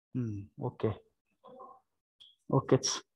Okay. Okay.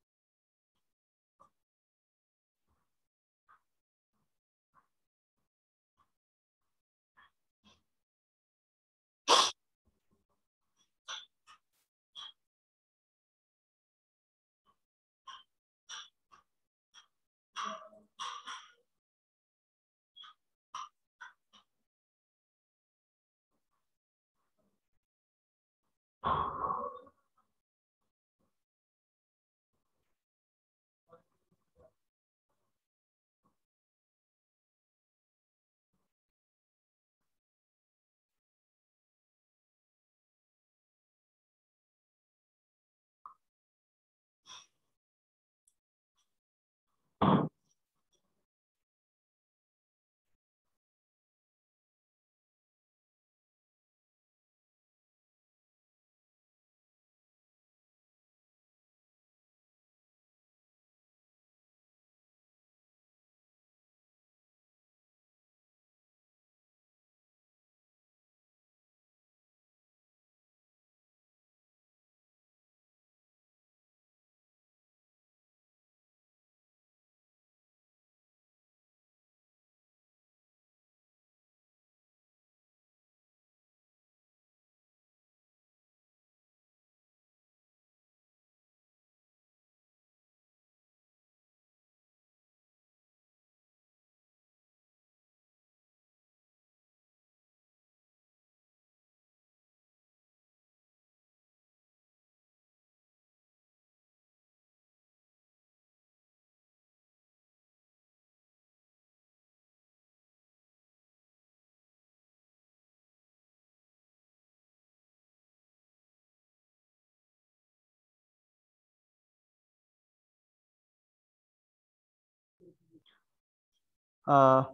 Uh,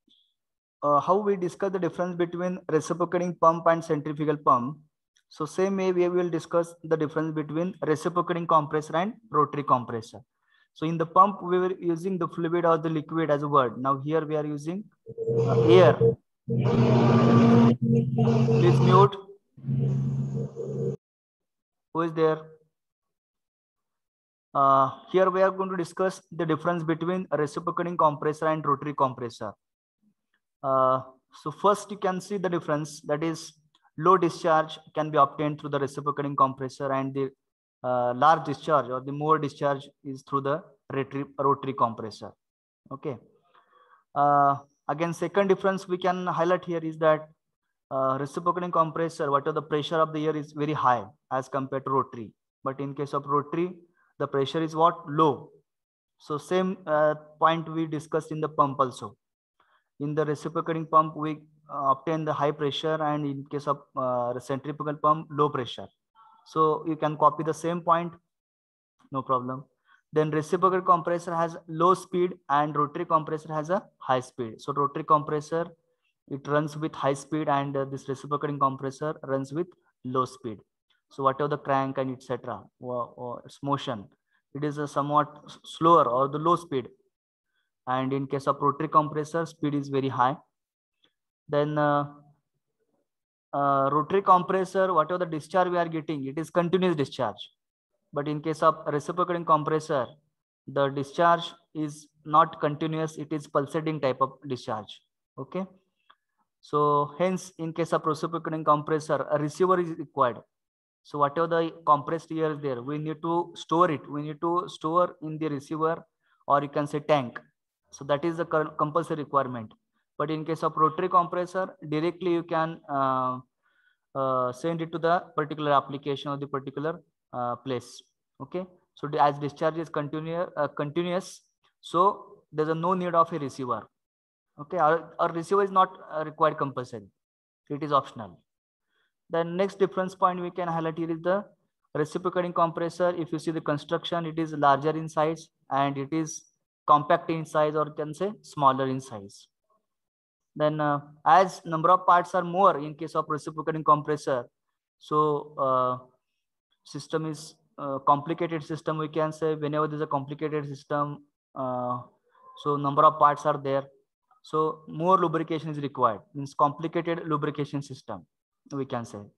how we discuss the difference between reciprocating pump and centrifugal pump. So same way we will discuss the difference between reciprocating compressor and rotary compressor. So in the pump we were using the fluid or the liquid as a word. Now here we are using air. Please mute. Who is there? Here we are going to discuss the difference between a reciprocating compressor and rotary compressor. So first you can see the difference, that is low discharge can be obtained through the reciprocating compressor, and the large discharge or the more discharge is through the rotary compressor. Okay. Again, second difference we can highlight here is that reciprocating compressor, whatever the pressure of the air is very high as compared to rotary. But in case of rotary, the pressure is what? Low. So same point we discussed in the pump also. In the reciprocating pump, we obtain the high pressure, and in case of centrifugal pump, low pressure. So you can copy the same point, no problem. Then reciprocating compressor has low speed and rotary compressor has a high speed. So rotary compressor, it runs with high speed, and this reciprocating compressor runs with low speed. So whatever the crank and etc. or its motion, it is a somewhat slower or the low speed. And in case of rotary compressor, speed is very high. Then rotary compressor, whatever the discharge we are getting, it is continuous discharge. But in case of reciprocating compressor, the discharge is not continuous, it is pulsating type of discharge. Okay. So hence, in case of reciprocating compressor, a receiver is required. So whatever the compressed air is there, we need to store it. We need to store in the receiver, or you can say tank. So that is the compulsory requirement. But in case of rotary compressor, directly you can send it to the particular application or the particular place. Okay. So as discharge is continuous, so there's no need of a receiver. Okay. Our receiver is not required compulsory. It is optional. The next difference point we can highlight here is the reciprocating compressor. If you see the construction, it is larger in size and it is compact in size, or can say smaller in size. Then as number of parts are more in case of reciprocating compressor, so system is complicated system, we can say. Whenever there's a complicated system, so number of parts are there, so more lubrication is required, means complicated lubrication system, we can say.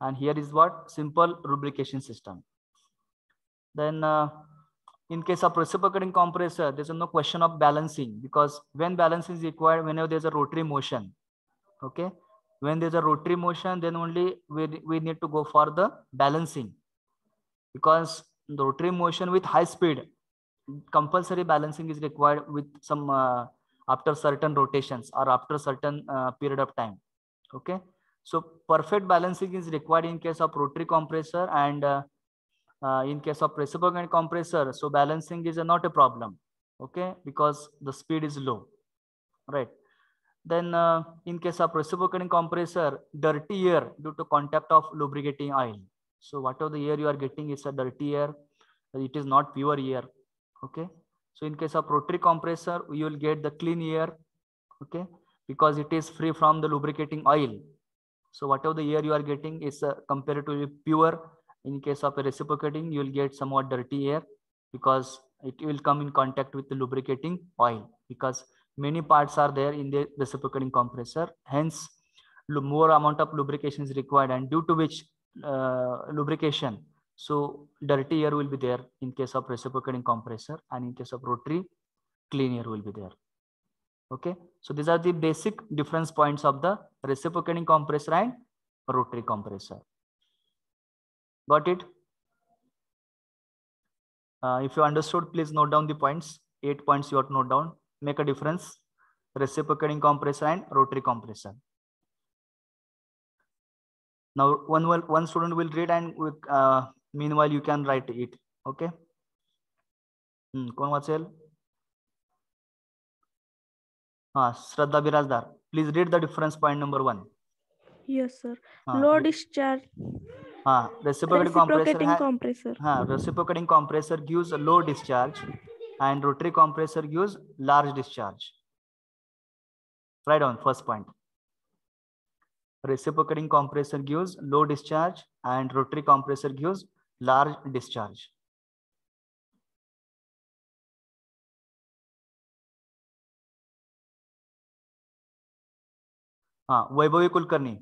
And here is what? Simple lubrication system. Then in case of reciprocating compressor, there's no question of balancing, because when balancing is required, whenever there's a rotary motion, okay, when there's a rotary motion, then only we need to go for the balancing, because the rotary motion with high speed, compulsory balancing is required with some after certain rotations or after certain period of time. Okay, so perfect balancing is required in case of rotary compressor, and in case of reciprocating compressor, so balancing is not a problem. Okay, because the speed is low, right? Then in case of reciprocating compressor, dirty air due to contact of lubricating oil. So whatever the air you are getting is a dirty air, it is not pure air. Okay, so in case of rotary compressor, you will get the clean air. Okay, because it is free from the lubricating oil. So whatever the air you are getting is comparatively pure. In case of a reciprocating, you will get somewhat dirty air, because it will come in contact with the lubricating oil, because many parts are there in the reciprocating compressor. Hence, more amount of lubrication is required, and due to which lubrication, so dirty air will be there in case of reciprocating compressor, and in case of rotary, clean air will be there. Okay, so these are the basic difference points of the reciprocating compressor and rotary compressor. Got it? If you understood, please note down the points. 8 points you have to note down. Make a difference. Reciprocating compressor and rotary compressor. Now, one student will read, and meanwhile you can write it. Okay. Kon wachel? Shraddha Birajdar. Please read the difference point number 1. Yes, sir. Low discharge. Reciprocating compressor. Reciprocating compressor gives a low discharge, and rotary compressor gives large discharge. Write down first point. Reciprocating compressor gives low discharge, and rotary compressor gives large discharge. Vaibhavi Kulkarni.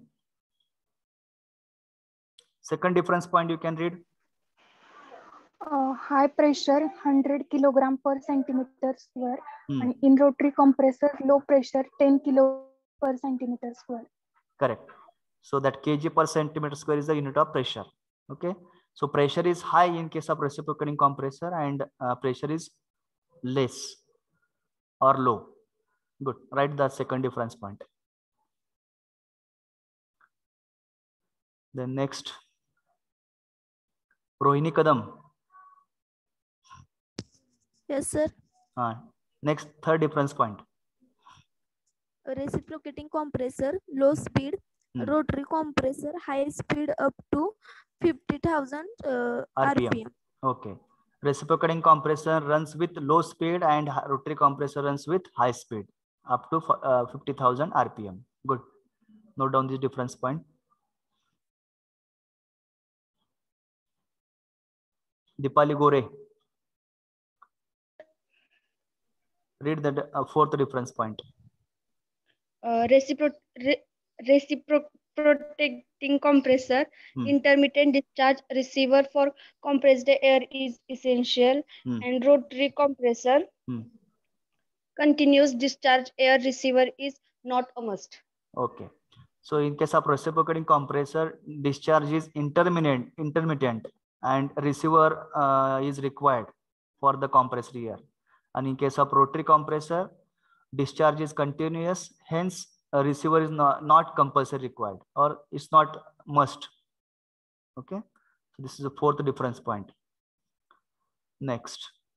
Second difference point you can read. High pressure 100 kilogram per centimeter square, and in rotary compressor low pressure 10 kilo per centimeter square. Correct. So that kg per centimeter square is the unit of pressure. Okay, so pressure is high in case of reciprocating compressor, and pressure is less or low. Good. Write the second difference point. Then next, Rohini Kadam. Yes, sir. Next, third difference point. Reciprocating compressor, low speed. Rotary compressor, high speed up to 50,000 RPM. Okay. Reciprocating compressor runs with low speed, and rotary compressor runs with high speed up to 50,000 RPM. Good. Note down this difference point. Dipali Gore. Read the fourth difference point. Reciprocating compressor, intermittent discharge receiver for compressed air is essential, and rotary compressor, continuous discharge air receiver is not a must. Okay. So in case of reciprocating compressor, discharge is intermittent, and receiver is required for the compressed air. And in case of rotary compressor, discharge is continuous, hence a receiver is not compulsory required, or it's not must. Okay, so this is the fourth difference point. Next,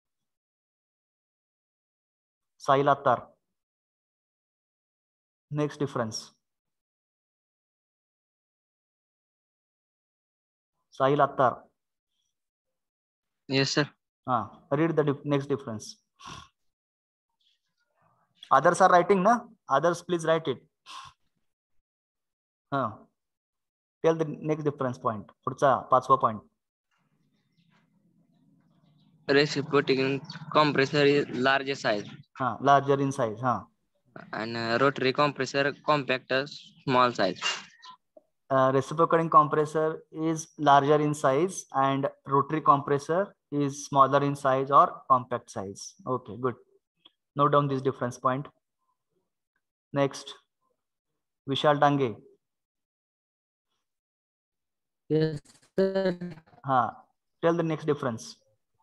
Sahil Attar. Next difference. Sahil Attar. Yes, sir. Read the next difference. Others are writing, na? Others, please write it. Tell the next difference point. Pudcha, 5th point. Reciprocating compressor is larger size. Larger in size. And rotary compressor compact, small size. reciprocating compressor is larger in size and rotary compressor is smaller in size or compact size. Okay, good. Note down this difference point. Next, Vishal Dange. Yes, sir. Tell the next difference.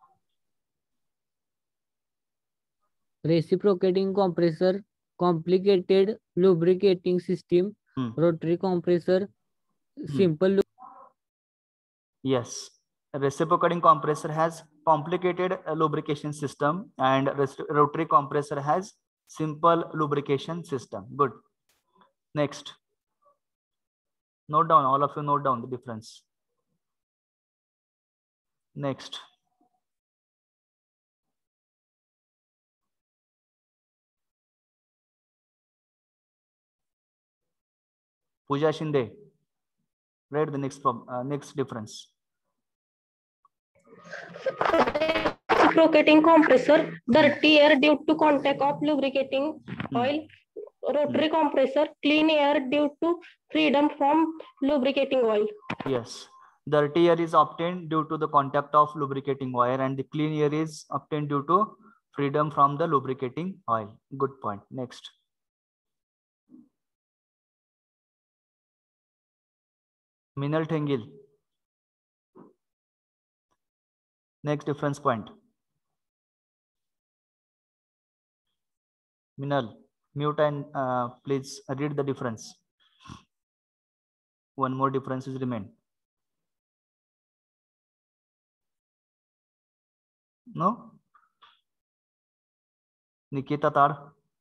Reciprocating compressor, complicated lubricating system. Rotary compressor, simple. Yes, reciprocating compressor has complicated lubrication system and rotary compressor has simple lubrication system. Good. Next. Note down, all of you note down the difference. Next. Pooja Shinde. Read the next difference. Reciprocating compressor, dirty air due to contact of lubricating oil. Rotary compressor, clean air due to freedom from lubricating oil. Yes, dirty air is obtained due to the contact of lubricating oil and the clean air is obtained due to freedom from the lubricating oil. Good point. Next. Minal Thengil. Next difference point. Minal, mute and please read the difference. One more difference is remain. No? Nikita Tar.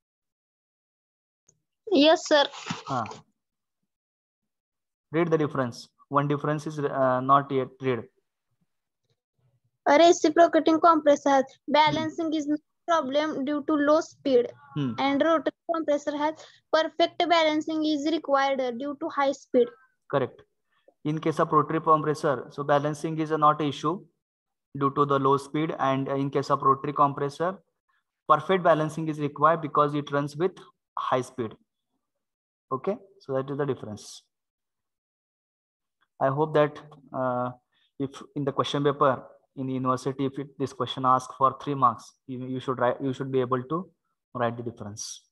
Yes, sir. Read the difference. One difference is not yet read. A reciprocating compressor balancing is no problem due to low speed, and rotary compressor has perfect balancing is required due to high speed. Correct. In case of rotary compressor, so balancing is not an issue due to the low speed, and in case of rotary compressor, perfect balancing is required because it runs with high speed. Okay, so that is the difference. I hope that if in the question paper in the university, if this question asked for 3 marks, you should be able to write the difference.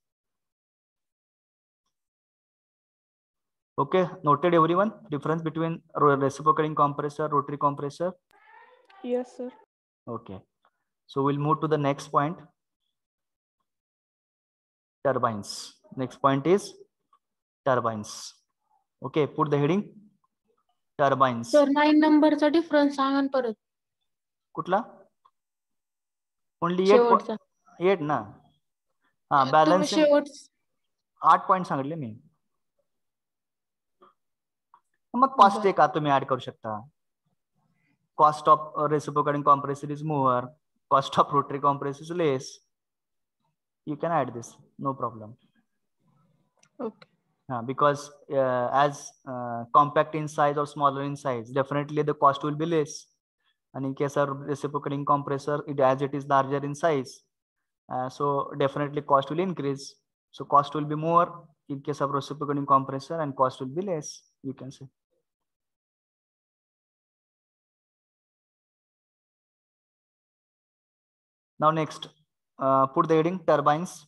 Okay, noted everyone? Difference between reciprocating compressor, rotary compressor? Yes, sir. Okay, so we'll move to the next point. Turbines. Next point is turbines. Okay, put the heading. Turbines. Sir, 9 numberचा difference सांगा परत. कुठला? Only 8 ना. Balancing 8 point सांगितले मी. मग cost का तुम्ही add करू शकता. Cost of reciprocating compressor is more. Cost of rotary compressor is less. You can add this, no problem. Okay. Because as compact in size or smaller in size, definitely the cost will be less. And in case of reciprocating compressor, as it is larger in size, so definitely cost will increase. So cost will be more in case of reciprocating compressor and cost will be less, you can say. Now next, put the heading turbines.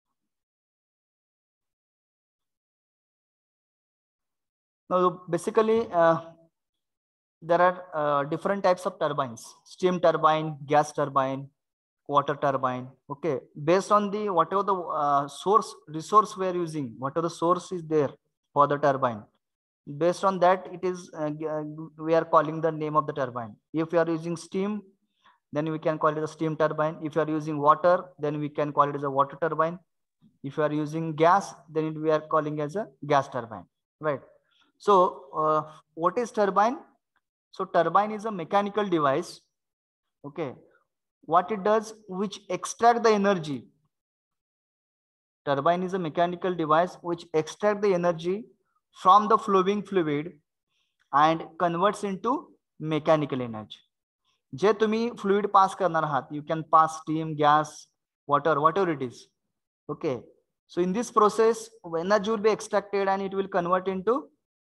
Now basically there are different types of turbines: steam turbine, gas turbine, water turbine. Okay, based on the whatever the resource we are using, whatever the source is there for the turbine, based on that it is we are calling the name of the turbine. If we are using steam, then we can call it a steam turbine. If you are using water, then we can call it as a water turbine. If you are using gas, then we are calling as a gas turbine, right? So what is turbine? So turbine is a mechanical device, okay, what it does, which extract the energy. Turbine is a mechanical device which extract the energy from the flowing fluid and converts into mechanical energy. जे तुम्ही fluid pass करणार आहात, you can pass steam, gas, water, whatever it is. Okay, so in this process energy will be extracted and it will convert into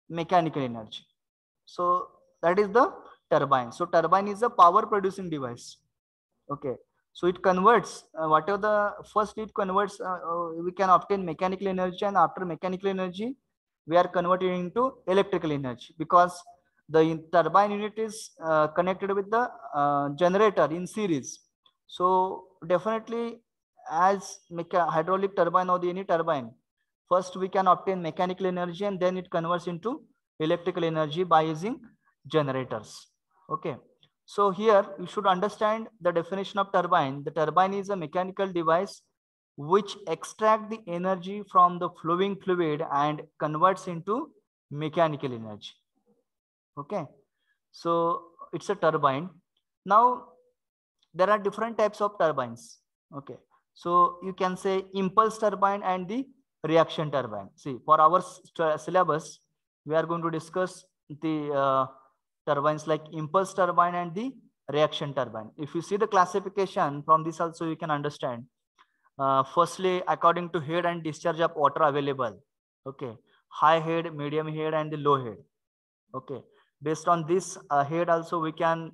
mechanical energy. So that is the turbine. So turbine is a power producing device. Okay. So it converts whatever the first it converts, we can obtain mechanical energy, and after mechanical energy, we are converted into electrical energy, because the turbine unit is connected with the generator in series. So definitely, as hydraulic turbine or any turbine, first we can obtain mechanical energy and then it converts into electrical energy by using generators. Okay. So here you should understand the definition of turbine. The turbine is a mechanical device which extracts the energy from the flowing fluid and converts into mechanical energy. Okay. So it's a turbine. Now there are different types of turbines. Okay. So you can say impulse turbine and the reaction turbine. See, for our syllabus, we are going to discuss the turbines like impulse turbine and the reaction turbine. If you see the classification from this also, you can understand. Firstly, according to head and discharge of water available. Okay. High head, medium head, and the low head. Okay. Based on this head also, we can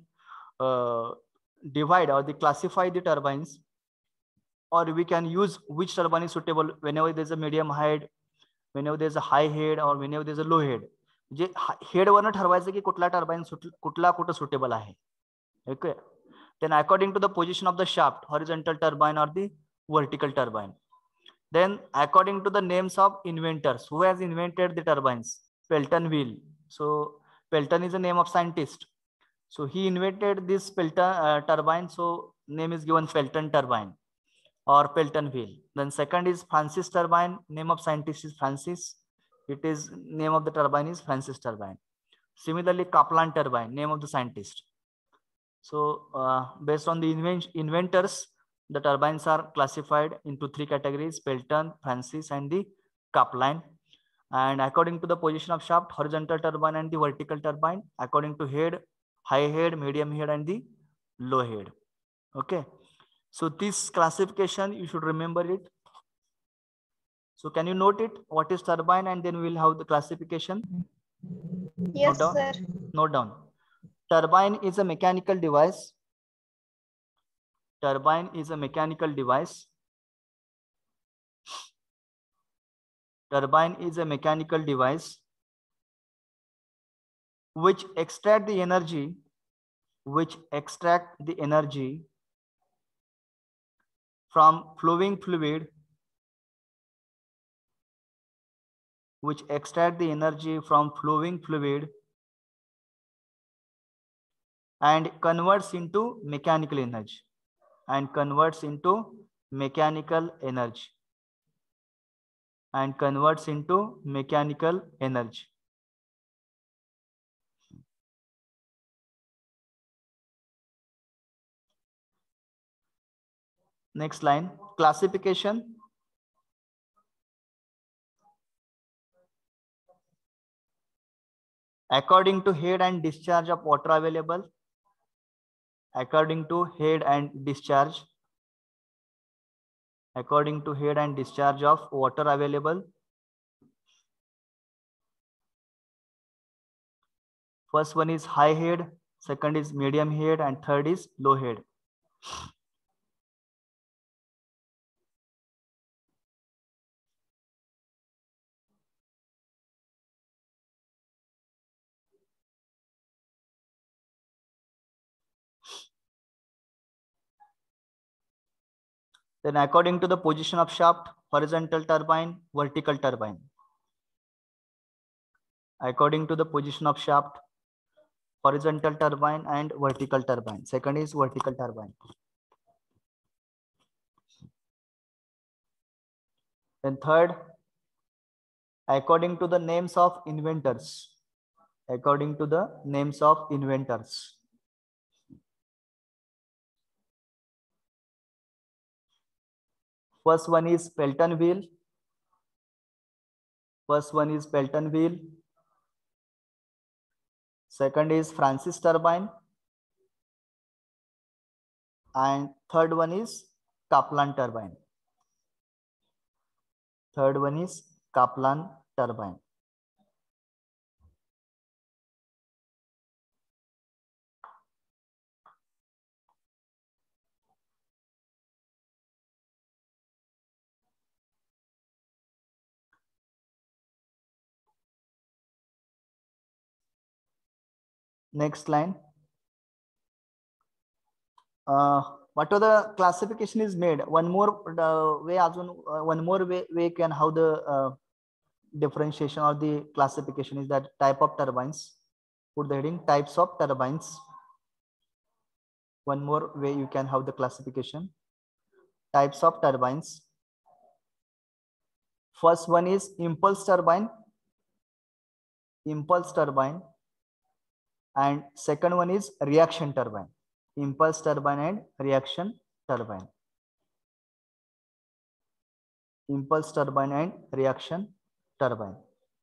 divide or classify the turbines, or we can use which turbine is suitable whenever there's a medium head, whenever there's a high head, or whenever there's a low head. जे head वरनं ठरवायचं की कुठला turbine कुठला कुठं suitable आहे. Okay. Then according to the position of the shaft, horizontal turbine or the vertical turbine. Then according to the names of inventors, who has invented the turbines? Pelton wheel. So Pelton is the name of scientist. So he invented this Pelton turbine. So name is given Pelton turbine or Pelton wheel. Then second is Francis turbine. Name of scientist is Francis. It is name of the turbine is Francis turbine. Similarly, Kaplan turbine, name of the scientist. So based on the inventors, the turbines are classified into three categories: Pelton, Francis, and the Kaplan. And according to the position of shaft, horizontal turbine and the vertical turbine. According to head, high head, medium head, and the low head. Okay. So this classification, you should remember it. So can you note it? What is turbine? And then we will have the classification. Yes, sir. Note down. Turbine is a mechanical device. Turbine is a mechanical device. Turbine is a mechanical device which extract the energy, from flowing fluid, and converts into mechanical energy. Next line, classification. According to head and discharge of water available. According to head and discharge of water available. First one is high head, second is medium head, and third is low head. Then according to the position of shaft, horizontal turbine, vertical turbine. According to the position of shaft, horizontal turbine and vertical turbine. Second is vertical turbine. Then third, according to the names of inventors. First one is Pelton wheel. Second is Francis turbine. And third one is Kaplan turbine. Next line. What the classification is made? One more way, one more way can how the differentiation or the classification is that type of turbines. Put the heading types of turbines. One more way you can have the classification. Types of turbines. First one is impulse turbine. Impulse turbine. And second one is reaction turbine. Impulse turbine and reaction turbine. Impulse turbine and reaction turbine.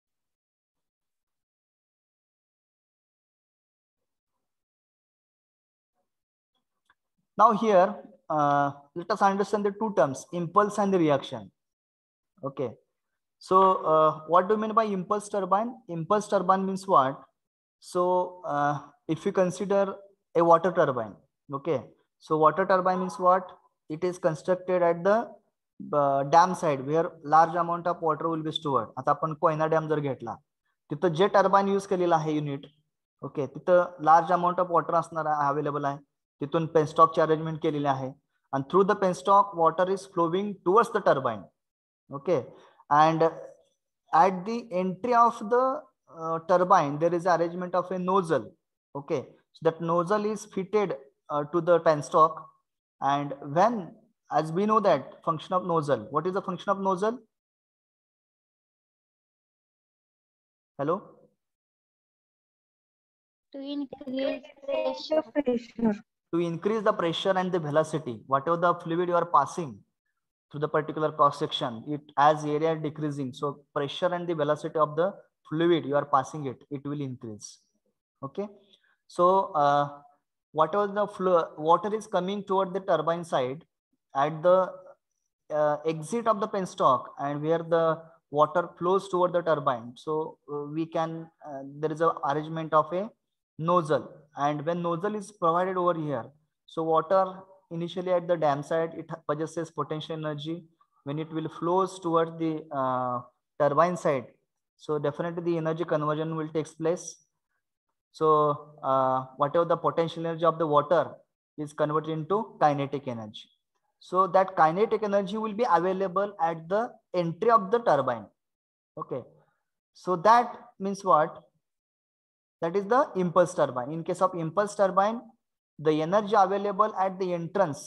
Now here, let us understand the two terms, impulse and the reaction. Okay. So what do you mean by impulse turbine? Impulse turbine means what? So if you consider a water turbine, okay. So water turbine means what? It is constructed at the dam side where large amount of water will be stored. आता आपण Koyna dam जर घेतला तिथं जे turbine use केलेला आहे unit, okay, तिथं large amount of water असणार available आहे. तिथून पेनस्टॉकची अरेंजमेंट केलेली आहे and through the penstock water is flowing towards the turbine. Okay, and at the entry of the turbine there is arrangement of a nozzle. Okay, so that nozzle is fitted to the penstock, and when, as we know that function of nozzle, what is the function of nozzle? Hello? To increase pressure. To increase the pressure and the velocity, whatever the fluid you are passing through the particular cross section, it as area decreasing, so pressure and the velocity of the fluid you are passing it will increase. Okay, so whatever the flow water is coming toward the turbine side at the exit of the penstock and where the water flows toward the turbine, so we can there is a arrangement of a nozzle, and when nozzle is provided over here, so water initially at the dam side it possesses potential energy. When it will flows towards the turbine side, so definitely the energy conversion will take place. So whatever the potential energy of the water is converted into kinetic energy, so that kinetic energy will be available at the entry of the turbine. Okay, so that means what? That is the impulse turbine. In case of impulse turbine, the energy available at the entrance,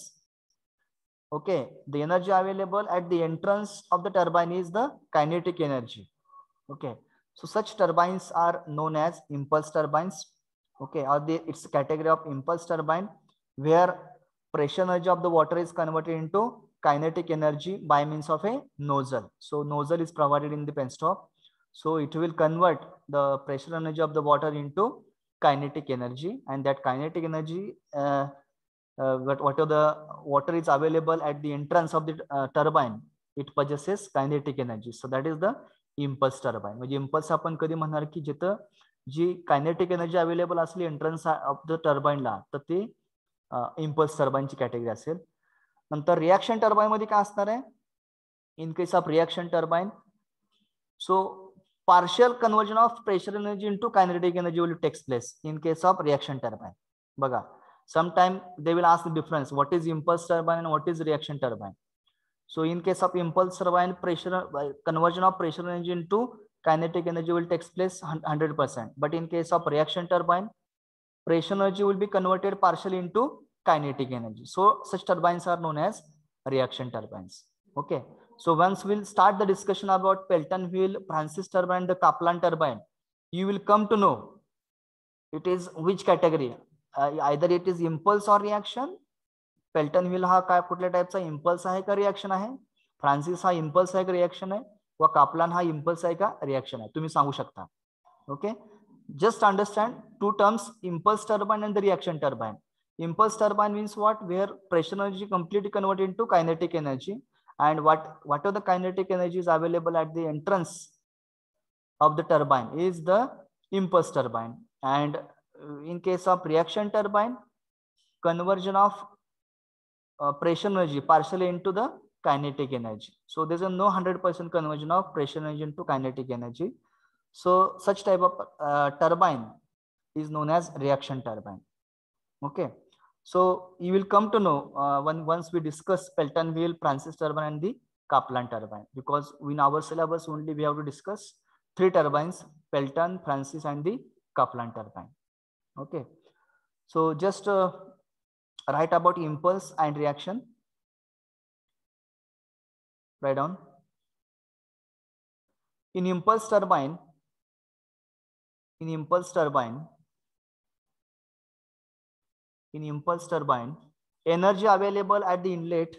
okay, the energy available at the entrance of the turbine is the kinetic energy. Okay, so such turbines are known as impulse turbines. Okay, or it's a category of impulse turbine where pressure energy of the water is converted into kinetic energy by means of a nozzle. So nozzle is provided in the penstock, so it will convert the pressure energy of the water into kinetic energy, and that kinetic energy whatever the water is available at the entrance of the turbine, it possesses kinetic energy. So that is the impulse turbine. म्हणजे impulse आपण कधी म्हणणार की जिथं जी kinetic energy available असली entrance of the turbine ला, तर ते impulse turbine ची कॅटेगरी असेल. नंतर रिएक्शन टर्बाइन मध्ये काय असणार आहे? In case of reaction turbine, so partial conversion of pressure energy into kinetic energy will take place in case of reaction turbine. Baga, sometime they will ask the difference, what is impulse turbine and what is reaction turbine. So in case of impulse turbine, pressure conversion of pressure energy into kinetic energy will take place 100%, but in case of reaction turbine, pressure energy will be converted partially into kinetic energy. So such turbines are known as reaction turbines. Okay, so once we'll start the discussion about Pelton wheel, Francis turbine, the Kaplan turbine, you will come to know it is which category. Either it is impulse or reaction. Pelton wheel हा काय कुठल्या टाइपचा impulse आहे का reaction आहे? Francis हा impulse आहे का reaction आहे? व Kaplan हा impulse आहे का reaction आहे? तुम्ही सांगू शकता. Okay, just understand two terms, impulse turbine and the reaction turbine. Impulse turbine means what? Where pressure energy completely converted into kinetic energy, and whatever the kinetic energy is available at the entrance of the turbine is the impulse turbine. And in case of reaction turbine, conversion of pressure energy partially into the kinetic energy. So there's a no 100% conversion of pressure energy into kinetic energy. So such type of turbine is known as reaction turbine. Okay, so you will come to know once we discuss Pelton wheel, Francis turbine, and the Kaplan turbine, because in our syllabus only we have to discuss 3 turbines: Pelton, Francis, and the Kaplan turbine. Okay, so just write about impulse and reaction. Write down. In impulse turbine, energy available at the inlet,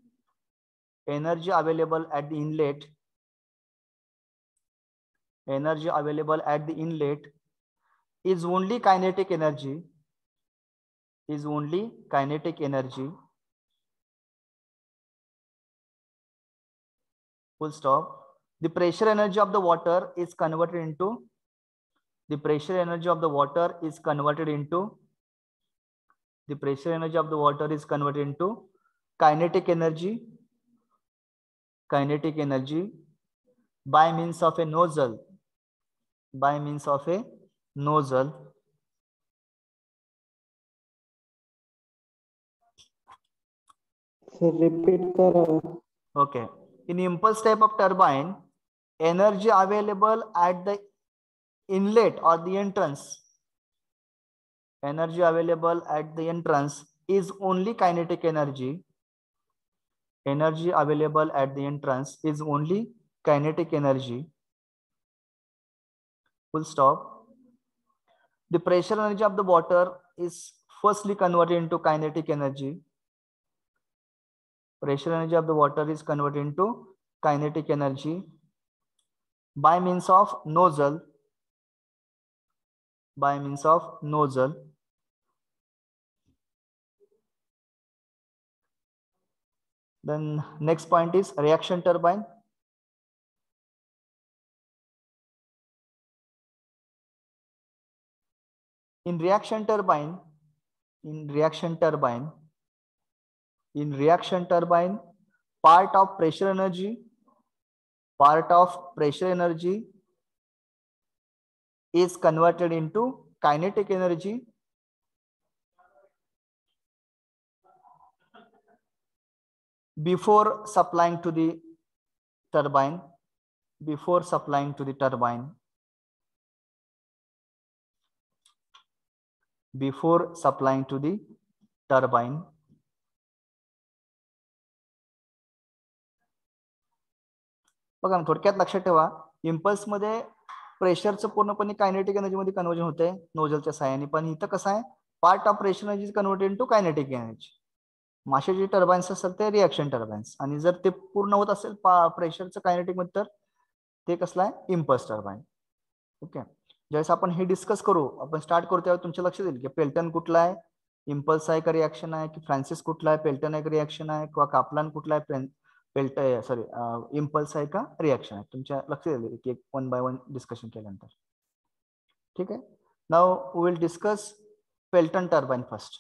is only kinetic energy, full stop. The pressure energy of the water is converted into kinetic energy by means of a nozzle, Okay. In impulse type of turbine, energy available at the inlet or the entrance, is only kinetic energy. Full stop. The pressure energy of the water is firstly converted into kinetic energy. By means of nozzle. Then next point is reaction turbine. In reaction turbine, part of pressure energy is converted into kinetic energy before supplying to the turbine. बघा थोडक्यात लक्षात ठेवा, impulse मध्ये प्रेशरचं पूर्णपणे kinetic energy मध्ये conversion होते नोझलच्या सहाय्याने, पण इथं कसं आहे, part of pressure energy converted into kinetic energy. मासे जे टर्बाइन्स असतात ते रिएक्शन टर्बाइन्स, आणि जर ते पूर्ण होत असेल प्रेशरचं कायनेटिक मध्ये तर ते कसलं आहे, इम्पल्स टर्बाइन. ओके, ज्यावेळेस आपण हे डिस्कस करू, आपण स्टार्ट करू त्यावेळेस तुमच्या लक्षात येईल की पेल्टन कुठला आहे, इम्पल्स आहे का रिएक्शन आहे, की फ्रान्सिस कुठला आहे, पेल्टन आहे का रिएक्शन आहे, किंवा कापलान कुठला आहे, इम्पल्स आहे का रिएक्शन आहे, तुमच्या लक्षात येईल की एक 1 by 1 डिस्कशन केल्यानंतर. ठीक आहे, now we will discuss Pelton turbine first.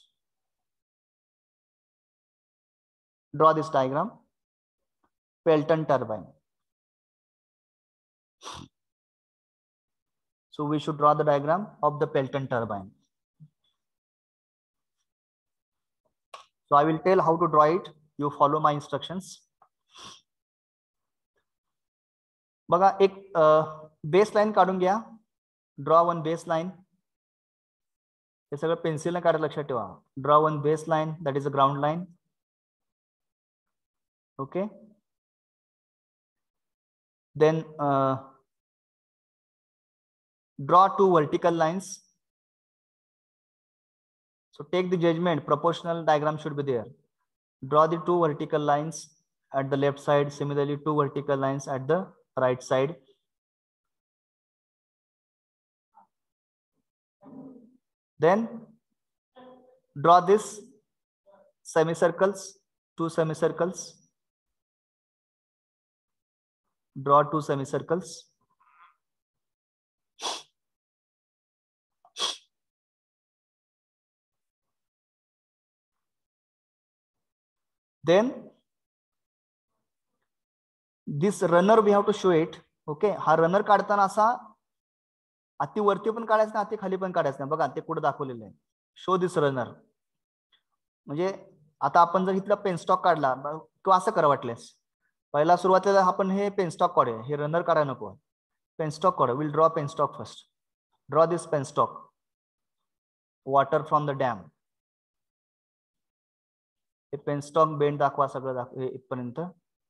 Draw this diagram. Pelton turbine. So we should draw the diagram of the Pelton turbine. So I will tell how to draw it. You follow my instructions. बघा एक base line काढून घ्या. Draw one base line. हे सगळं पेन्सिलने काढा, लक्षात ठेवा. Draw one base line, that is a ground line. Okay, then draw 2 vertical lines. So take the judgment, proportional diagram should be there. Draw the 2 vertical lines at the left side, similarly 2 vertical lines at the right side. Then draw this semicircles, 2 semicircles. Draw 2 semicircles. Then this runner we have to show it. Okay, हा runner काढताना असा अति वरती पण काढायचं नाही, अति खाली पण काढायचं नाही. बघा ते कुठं दाखवलेलं आहे. Show this runner. म्हणजे आता आपण जर इथला पेनस्टॉक काढला किंवा असं करा वाटल्यास, पहिला सुरुवातीला आपण हे पेनस्टॉक काढूया, हे रनर काढायला नको. पेनस्टॉक काढू. Will draw penstock first. Draw this penstock. Water from the dam. हे पेनस्टॉक बेंड दाखवा, सगळं दाखवा इथपर्यंत.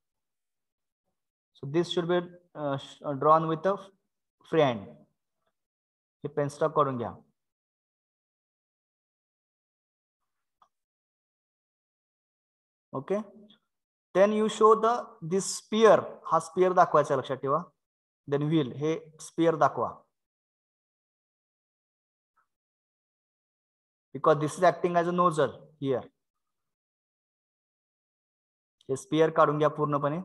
So this should be drawn with a free hand. हे पेनस्टॉक काढून घ्या. Okay. Then you show the this spear. हा स्पियर दाखवायचा, लक्षात ठेवा. देन व्हील, हे स्पियर दाखवा. Because this is acting as a nozzle here. हे स्पियर काढून घ्या पूर्णपणे.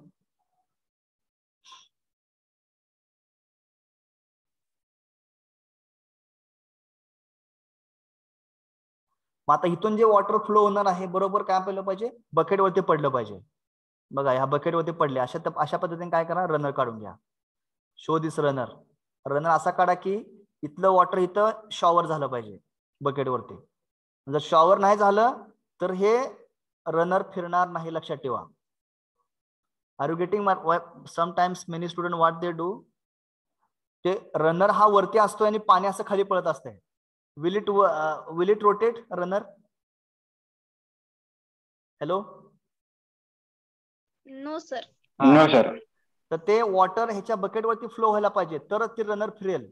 मग आता इथून जे वॉटर फ्लो होणार आहे, बरोबर काय पडलं पाहिजे, बकेटवरती पडलं पाहिजे. बघा ह्या बकेटवरती पडले. अशा पद्धतीने काय करा, रनर काढून घ्या. Show this runner. रनर असा काढा की इथलं वॉटर इथं शॉवर झालं पाहिजे बकेटवरती. जर शॉवर नाही झालं तर हे रनर फिरणार नाही, लक्षात ठेवा. Are you getting? Sometimes many student what they do, ते रनर हा वरती असतोय आणि पाणी असं खाली पळत असतंय. will it rotate runner? Hello? No sir. No sir. तर ते वॉटर ह्याच्या बकेट वरती फ्लो व्हायला पाहिजे, तरच ते रनर फिरेल.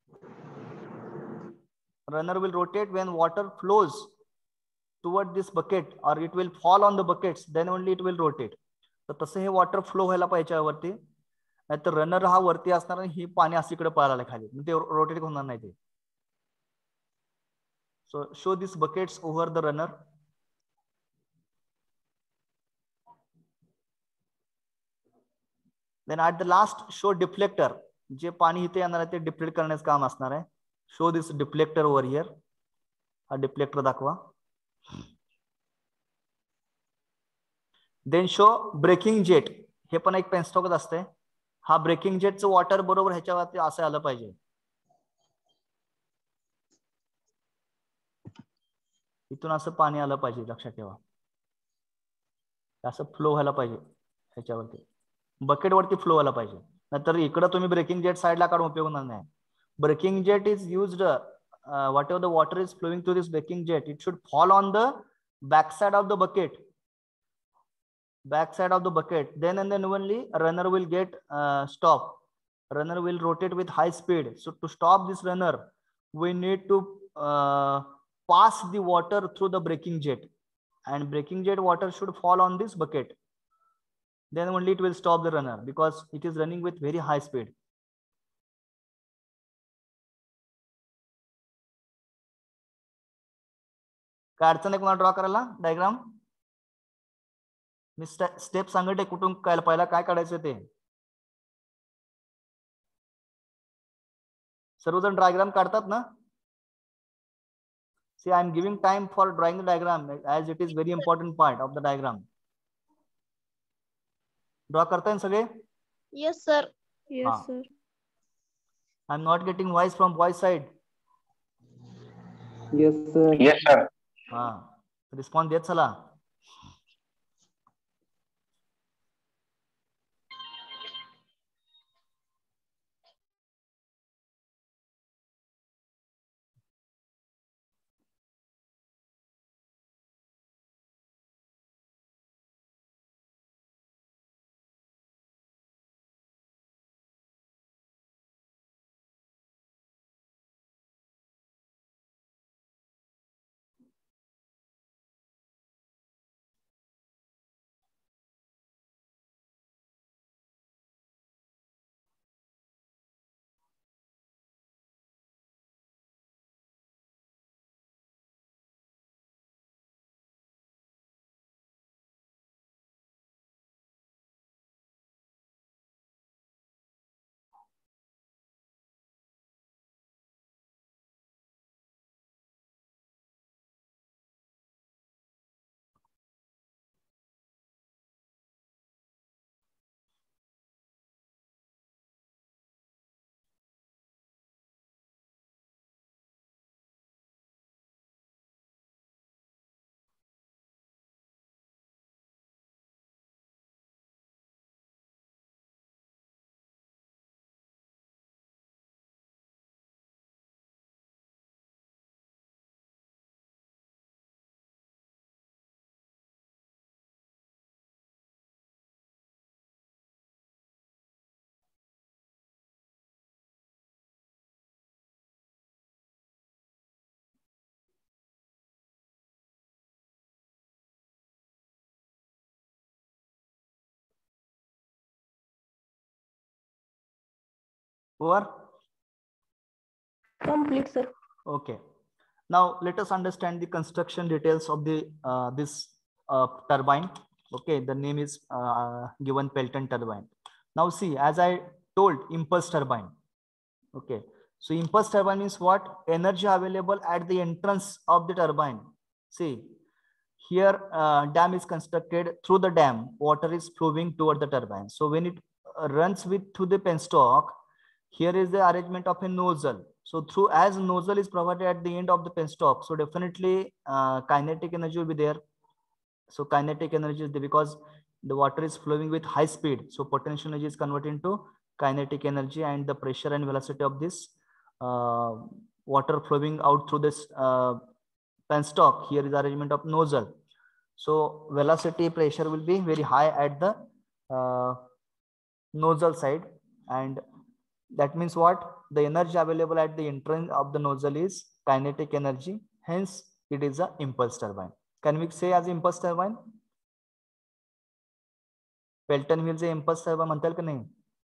Runner will rotate when water flows toward this bucket or it will fall on the buckets, then only it will rotate. तर तसं हे वॉटर फ्लो व्हायला पाहिजे वरती, नाहीतर रनर हा वरती असणार आणि ही पाणी असं इकडे पळायला खाली, ते रोटेट होणार नाही ते. So show these buckets over the runner. Then at the last show deflector. जे पाणी इथे येणार आहे ते डिफ्लेक्ट करण्याचं काम असणार आहे. Show this deflector over here. हा डिफ्लेक्टर दाखवा. Then show breaking jet. हे पण एक पेनस्टॉकच असते. हा ब्रेकिंग जेटचं वॉटर बरोबर ह्याच्यावरती असं आलं पाहिजे. इथून असं पाणी आलं पाहिजे, लक्षात ठेवा. असं फ्लो व्हायला पाहिजे ह्याच्यावरती, बकेटवरती फ्लो व्हायला पाहिजे. नाहीतर इकडं तुम्ही ब्रेकिंग जेट साईडला काढून उपयोग होणार नाही. Breaking jet is used whatever the water is flowing through this breaking jet, it should fall on the back side of the bucket. Back side of the bucket. Then and then only runner will get stop. Runner will rotate with high speed. So to stop this runner, we need to pass the water through the breaking jet, and breaking jet water should fall on this bucket. Then only it will stop the runner because it is running with very high speed. काय अडचण आहे कोणाला draw करायला diagram? मी step सांगते कुठून काय पहिला काय काढायचं ते. सर्वजण डायग्राम काढतात ना? See, I am giving time for drawing the diagram as it is very important part of the diagram. Draw करताय सगळे? Yes sir. Yes sir. I am not getting voice from voice side. Yes sir. Yes sir. हा, response देत चला. Over? Complete, sir. Okay. Now let us understand the construction details of the this turbine. Okay, the name is given Pelton turbine. Now see, as I told, impulse turbine. Okay, so impulse turbine means what? Energy available at the entrance of the turbine. See, here dam is constructed. Through the dam, water is flowing toward the turbine. So when it runs through the penstock, here is the arrangement of a nozzle. So through, as nozzle is provided at the end of the penstock, so definitely kinetic energy will be there. So kinetic energy is there because the water is flowing with high speed. So potential energy is converted into kinetic energy, and the pressure and velocity of this water flowing out through this penstock. Here is the arrangement of nozzle. So velocity, pressure will be very high at the nozzle side, and that means what? The energy available at the entrance of the nozzle is kinetic energy. Hence, it is an impulse turbine. Can we say as impulse turbine? Pelton wheel से impulse turbine म्हणता येईल का नहीं?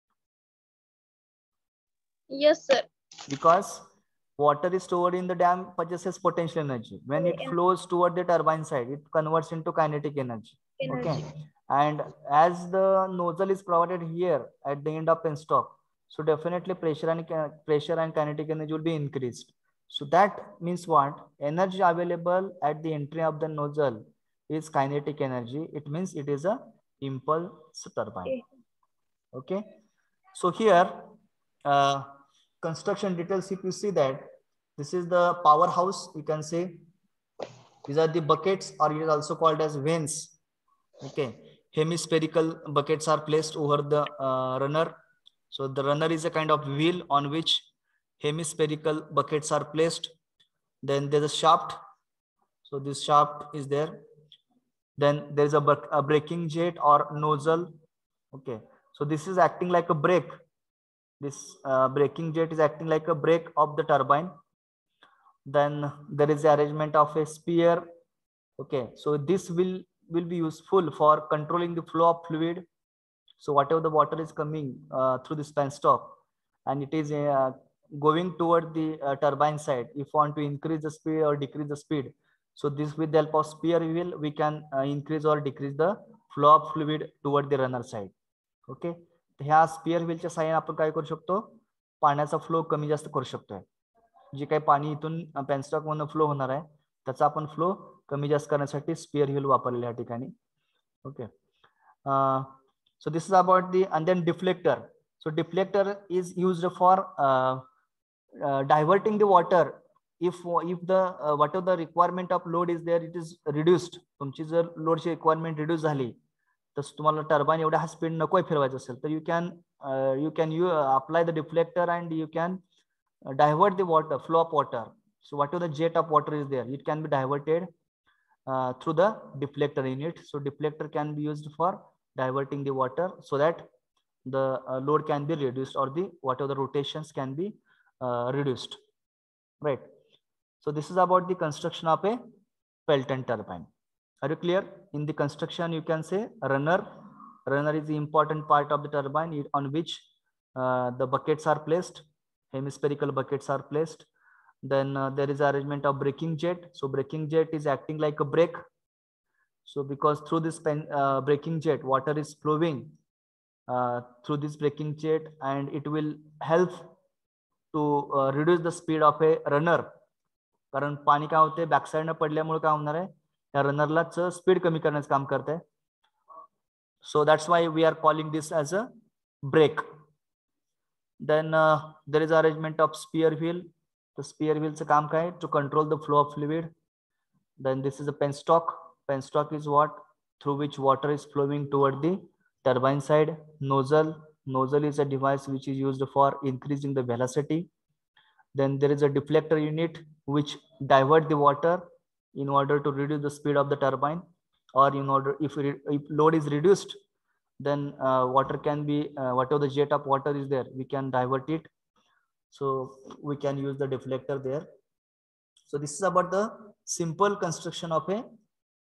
Yes, sir. Because water is stored in the dam, possesses potential energy. When it flows toward the turbine side, it converts into kinetic energy. Okay. And as the nozzle is provided here at the end of penstock, so definitely pressure and kinetic energy will be increased. So that means what? Energy available at the entry of the nozzle is kinetic energy. It means it is a impulse turbine. Okay. So here, construction details, if you see that this is the powerhouse, you can say these are the buckets, or it is also called as vanes. Okay. Hemispherical buckets are placed over the runner. So the runner is a kind of wheel on which hemispherical buckets are placed. Then there's a shaft. So this shaft is there. Then there's a braking jet or nozzle. Okay. So this is acting like a brake. This braking jet is acting like a brake of the turbine. Then there is the arrangement of a spear. Okay. So this will be useful for controlling the flow of fluid. So whatever the water is coming through this penstock and it is going toward the turbine side, if you want to increase the speed or decrease the speed, so this with the help of spear wheel we can increase or decrease the flow of fluid toward the runner side. Okay. ह्या spear व्हीलच्या साहाय्याने आपण काय करू शकतो? पाण्याचा flow कमी जास्त करू शकतोय. जे काही पाणी इथून पेनस्टॉक मधून फ्लो होणार आहे त्याचा आपण फ्लो कमी जास्त करण्यासाठी स्पियर व्हील वापरलेल्या या ठिकाणी. Okay. So this is about the, and then deflector. So deflector is used for diverting the water. If the whatever the requirement of load is there, it is reduced. तुमची जर लोडची requirement reduce झाली तर तुम्हाला turbine एवढ्या speed नकोय फिरवायचं असेल तर you can apply the deflector and you can divert the water, flow of water. So whatever the jet of water is there, it can be diverted through the deflector unit. So deflector can be used for diverting the water so that the load can be reduced, or the whatever the rotations can be reduced. Right. So this is about the construction of a Pelton turbine. Are you clear? In the construction, you can say runner. Runner is the important part of the turbine on which the buckets are placed. Hemispherical buckets are placed. Then there is arrangement of braking jet. So braking jet is acting like a brake. So because through this braking jet, water is flowing through this braking jet, and it will help to reduce the speed of a runner. कारण पाणी काय होते backside न पडल्यामुळे काय होणार आहे या रनरलाच स्पीड कमी करण्याचं काम करते. So that's why we are calling this as a brake. Then there is arrangement of spear wheel. The spear wheel चं काम काय? To control the flow of fluid. Then this is a penstock. Penstock is what? Through which water is flowing toward the turbine side. Nozzle. Nozzle is a device which is used for increasing the velocity. Then there is a deflector unit which divert the water in order to reduce the speed of the turbine, or in order if load is reduced, then water can be whatever the jet of water is there, we can divert it. So we can use the deflector there. So this is about the simple construction of a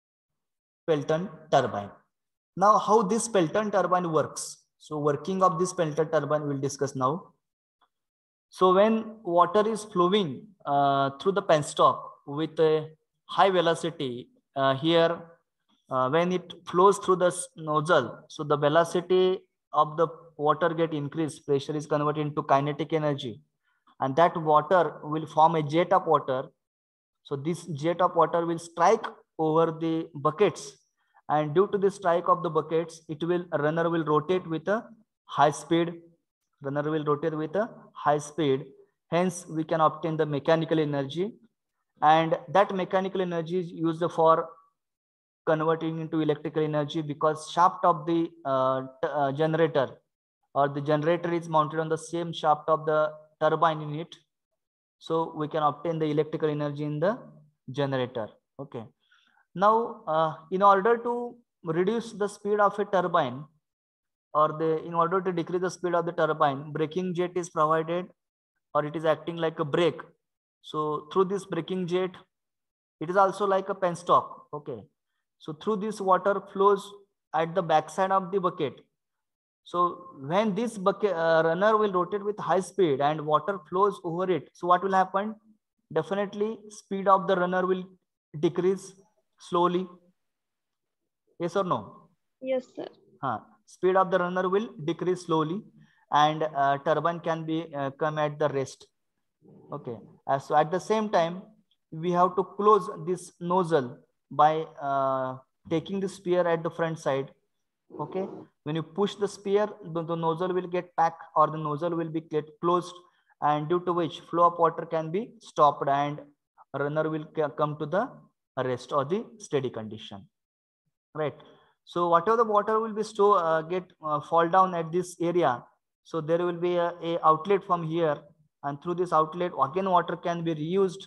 Pelton turbine. Now how this Pelton turbine works. So working of this Pelton turbine we'll discuss now. So when water is flowing through the penstock with a high velocity here, when it flows through the nozzle, so the velocity of the water get increased, pressure is converted into kinetic energy, and that water will form a jet of water. So this jet of water will strike over the buckets, and due to the strike of the buckets, runner will rotate with a high speed. Runner will rotate with a high speed. Hence, we can obtain the mechanical energy, and that mechanical energy is used for converting into electrical energy, because shaft of the generator or the generator is mounted on the same shaft of the turbine unit. So we can obtain the electrical energy in the generator. Okay. Now, in order to reduce the speed of a turbine, or in order to decrease the speed of the turbine, braking jet is provided, or it is acting like a brake. So through this braking jet, it is also like a penstock. Okay. So through this water flows at the backside of the bucket. So when this bucket runner will rotate with high speed and water flows over it, so what will happen? Definitely speed of the runner will decrease slowly. Yes or no? Yes, sir. Speed of the runner will decrease slowly, and turbine can be come at the rest. Okay. So at the same time, we have to close this nozzle by taking the spear at the front side. Okay. When you push the spear, the nozzle will get packed, or the nozzle will be get closed, and due to which flow of water can be stopped and runner will come to the rest or the steady condition. Right. So whatever the water will be fall down at this area, so there will be a outlet from here, and through this outlet again water can be reused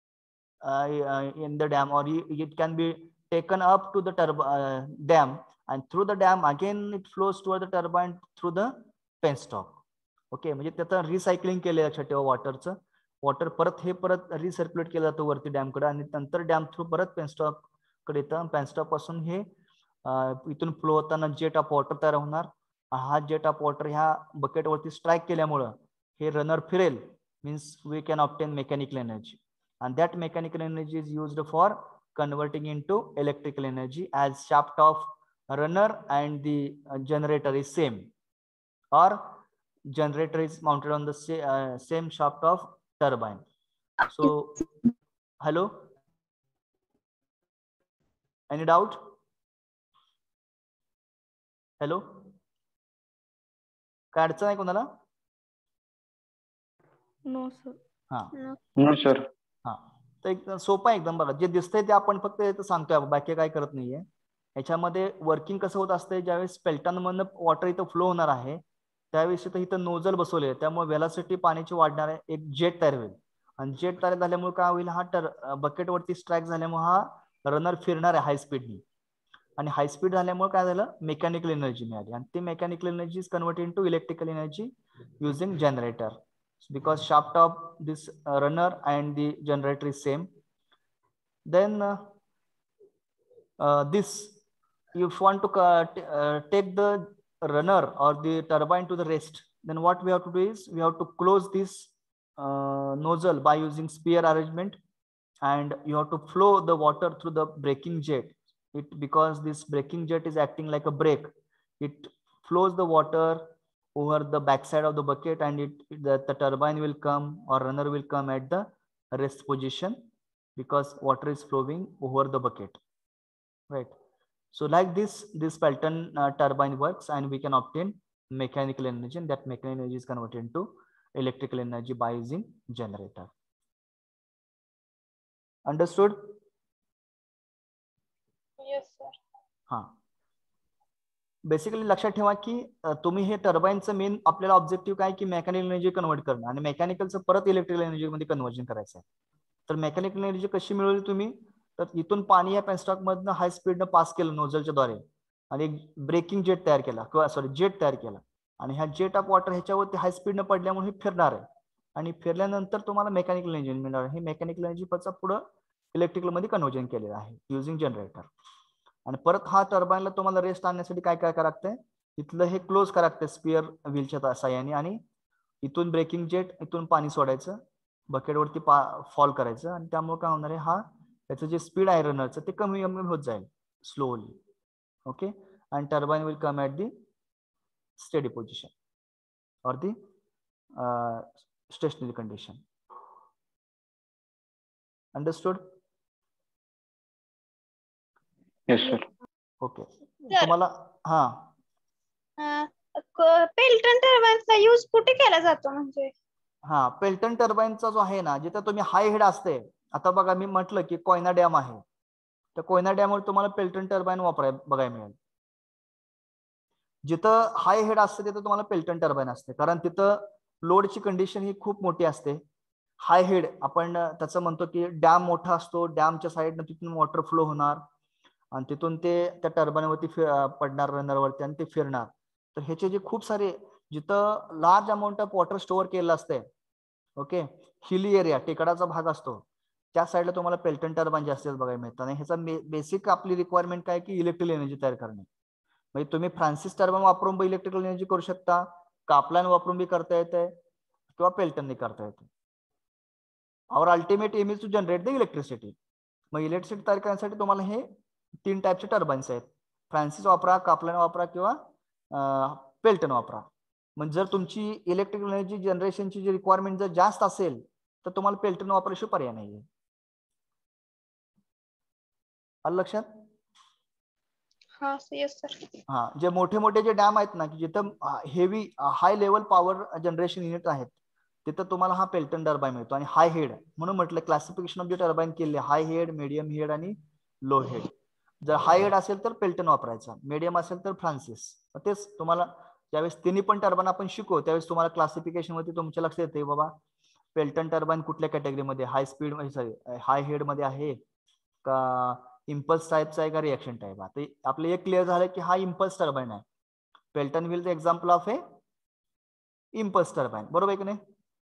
in the dam, or it can be taken up to the dam, and through the dam again it flows toward the turbine through the penstock. Okay. म्हणजे त्याचं recycling केलं लक्षात ठेवा. Water परत रिसर्क्युलेट केलं जातं वरती डॅमकडे, आणि नंतर डॅम थ्रू परत पेनस्टॉक कडे येतं. पेनस्टॉक पासून हे इथून फ्लो होताना जेट ऑफ वॉटर तयार होणार. हा जेट ऑफ वॉटर ह्या बकेट वरती स्ट्राईक केल्यामुळं हे रनर फिरेल, means we can obtain mechanical energy, and that mechanical energy is used for converting into electrical energy, as shaft of runner and the generator is same, or generator is mounted on the same shaft of turbine. So hello, any doubt? Hello, काय अडचण आहे कोणाला? No sir. No sir. तर एकदम सोपं आहे एकदम. बघा, जे दिसतंय ते आपण फक्त सांगतोय, बाकी काय करत नाहीये. याच्यामध्ये वर्किंग कसं होत असतंय, ज्यावेळेस पेल्टांमधनं वॉटर इथं फ्लो होणार आहे, त्यावेळेस इथं नोजल बसवले, त्यामुळे वेलॉसिटी पाण्याची वाढणार आहे, एक जेट तयार होईल, आणि जेट तयार झाल्यामुळे काय होईल, हा बकेट वरती स्ट्राईक झाल्यामुळे हा रनर फिरणार आहे हाय स्पीडनी, आणि हाय स्पीड झाल्यामुळे काय झालं, मेकॅनिकल एनर्जी मिळाली, आणि ती mechanical energy is converted into electrical energy using generator, because shaft of this runner and the generator is same. Then this, if you want to take the runner or the turbine to the rest, then what we have to do is we have to close this nozzle by using spear arrangement, and you have to flow the water through the braking jet. Because this braking jet is acting like a brake, it flows the water over the backside of the bucket, and the turbine will come, or runner will come at the rest position, because water is flowing over the bucket, right? So like this Pelton turbine works, and we can obtain mechanical energy, and that mechanical energy is converted into electrical energy by using generator. Understood? Yes sir. Basically लक्षात ठेवा की तुम्ही हे टर्बाईनचं main आपल्याला objective काय की mechanical energy convert करणं, आणि मेकॅनिकलचं परत इलेक्ट्रिकल एनर्जी मध्ये कन्वर्जन करायचं आहे. तर मेकॅनिकल एनर्जी कशी मिळवली तुम्ही, तर इथून पाणी या पेनस्टॉक मधनं हाय स्पीडनं पास केलं नोझलच्या द्वारे, आणि एक ब्रेकिंग जेट तयार केला, किंवा जेट तयार केला, आणि ह्या जेट ऑफ वॉटर ह्याच्यावरती हाय स्पीडनं पडल्यामुळे हे फिरणार आहे, आणि फिरल्यानंतर तुम्हाला मेकॅनिकल एनर्जी मिळणार. हे मेकॅनिकल एनर्जी पुढं इलेक्ट्रिकल मध्ये कन्वर्जन केलेलं आहे युजिंग जनरेटर. आणि परत हा टर्बाईनला तुम्हाला रेस्ट आणण्यासाठी काय काय करावं लागतंय, इथलं हे क्लोज करावं लागतंय स्पिअर व्हीलच्या साह्याने, आणि इथून ब्रेकिंग जेट, इथून पाणी सोडायचं, बकेटवरती फॉल करायचं, आणि त्यामुळे काय होणार आहे, हा त्याचं जे स्पीड आहे रनरचं ते कमी कमी होत जाईल slowly. Okay, and turbine will come at the steady position or the stationary condition. Understood? Yes, sir. Okay. तुम्हाला हा पेल्टन टर्बाइनचा यूज कुठे केला जातो म्हणजे? हा, पेल्टन टर्बाइनचा जो आहे ना, जिथं तुम्ही हाय हेड असते, आता बघा मी म्हटलं की कोयना डॅम आहे, तर कोयना डॅमवर तुम्हाला पेल्टन टर्बाइन बघायला मिळेल. जिथं हाय हेड असते तिथं तुम्हाला पेल्टन टर्बाइन असते, कारण तिथं लोडची कंडिशन ही खूप मोठी असते. हाय हेड आपण त्याचं म्हणतो की डॅम मोठा असतो, डॅमच्या साईडनं तिथून वॉटर फ्लो होणार आणि तिथून ते त्या टर्बाइनवरती पडणार रनरवरती आणि ते फिरणार. तर ह्याचे जे खूप सारे जिथं large amount of water store केलेलं असते, ओके, हिली एरिया टेकडाचा भाग असतो, त्या साईडला तुम्हाला पेल्टन टर्बाइन जास्त बघायला मिळतात. आणि ह्याचा बेसिक आपली रिक्वायरमेंट काय की इलेक्ट्रिकल एनर्जी तयार करणे. म्हणजे तुम्ही फ्रान्सिस टर्बाइन वापरून इलेक्ट्रिकल एनर्जी करू शकता, कापलान वापरून बी करता येते, किंवा पेल्टनने करता येते. Our ultimate aim is to generate the electricity. मग इलेक्ट्रिसिटी तयार करण्यासाठी तुम्हाला हे 3 टाईपचे टर्बाइन्स आहेत, फ्रान्सिस वापरा, कापलान वापरा, किंवा पेल्टन वापरा. म्हणजे जर तुमची इलेक्ट्रिकल एनर्जी जनरेशनची जी रिक्वायरमेंट जर जास्त असेल तर तुम्हाला पेल्टन वापराशिवाय पर्याय नाहीये. आलं लक्षात? हा, जे मोठे मोठे जे डॅम आहेत ना, की जिथं heavy high level power generation unit आहेत, तिथं तुम्हाला हा पेल्टन टर्बाइन मिळतो. आणि हाय हेड म्हणून म्हटलं क्लासिफिकेशन ऑफ जे टर्बाइन केले, हाय हेड, मीडियम हेड आणि लो हेड. जर हाय हेड असेल तर पेल्टन वापरायचा, मीडियम असेल तर फ्रान्सिस. तेच तुम्हाला ज्यावेळेस तिन्ही पण टर्बाइन आपण शिकू त्यावेळेस तुम्हाला क्लासिफिकेशन मध्ये तुमच्या लक्षात येते, बाबा पेल्टन टर्बाइन कुठल्या कॅटेगरीमध्ये, हाय स्पीड हाय हेड मध्ये आहे का, इम्पल्स टाइपचा आहे का, रिएक्शन टाइप. आता आपले एक क्लिअर झालं की हा इम्पल्स टर्बाइन आहे. Pelton will the example of a impulse turbine. बरोबर आहे की नाही?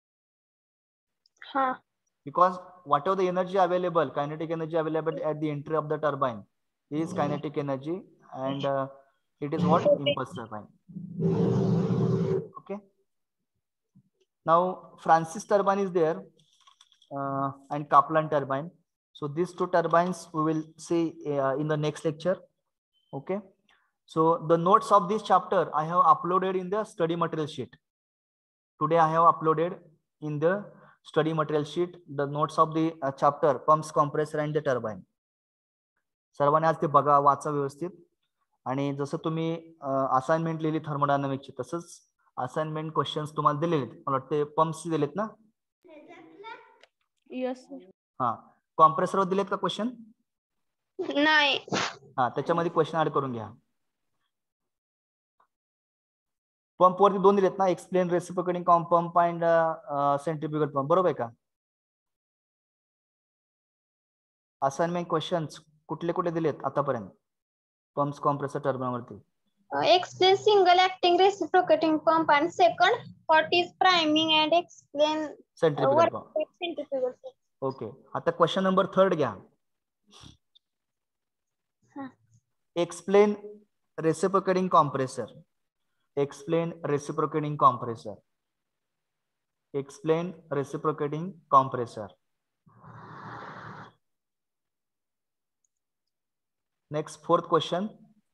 Because whatever the energy available, kinetic energy available at the entry of the turbine is kinetic energy, and it is what? Impulse turbine. Okay. Now Francis turbine is there, and Kaplan turbine. So these two turbines we will see in the next lecture. Okay. So the notes of this chapter I have uploaded in the study material sheet. Today I have uploaded in the study material sheet the notes of the chapter pumps, compressor and the turbine. सर्वांनी आज ते बघा, वाचा व्यवस्थित. आणि जसं तुम्ही assignment लिहिली थर्मोडायनामिक्सची, तसंच असाइनमेंट क्वेश्चन्स तुम्हाला दिलेले. मला वाटते पंप्स दिलेत ना? Yes sir. हा, कॉम्प्रेसरवर दिलेत का क्वेश्चन? नाही. हा, त्याच्यामध्ये क्वेश्चन ऍड करून घ्या. पंप वरती 2 दिलेत ना, explain reciprocating pump and centrifugal pump. बरोबर आहे का? असाइनमेंट क्वेश्चन्स कुठले कुठले दिलेत आतापर्यंत पंप्स, कॉम्प्रेसर, टर्बाइन वरती? Explain single acting reciprocating pump, and second, what is priming, and explain centrifugal pump. centrifugal pump. Okay, आता क्वेश्चन नंबर 3 घ्या. Explain reciprocating compressor. Explain reciprocating compressor. Explain reciprocating compressor. Next, 4th question.